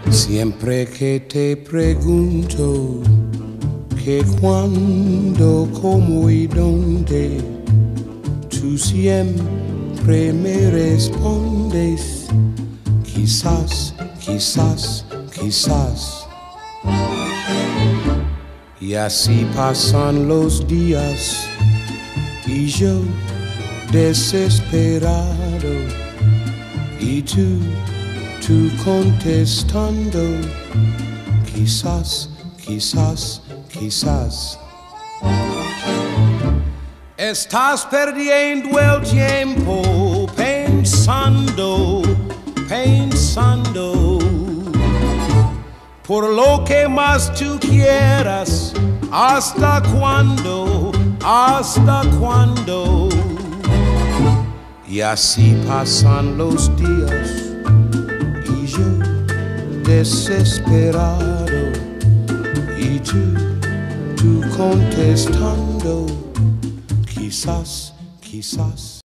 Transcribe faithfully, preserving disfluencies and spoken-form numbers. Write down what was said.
Siempre que te pregunto que cuándo, cómo y dónde, tú siempre me respondes quizás, quizás, quizás. Y así pasan los días y yo desesperado y tú, tú contestando quizás, quizás, quizás. Estás perdiendo el tiempo pensando, pensando por lo que más tú quieras. ¿Hasta cuándo? ¿Hasta cuándo? Y así pasan los días y yo desesperado y tú, tú contestando quizás, quizás.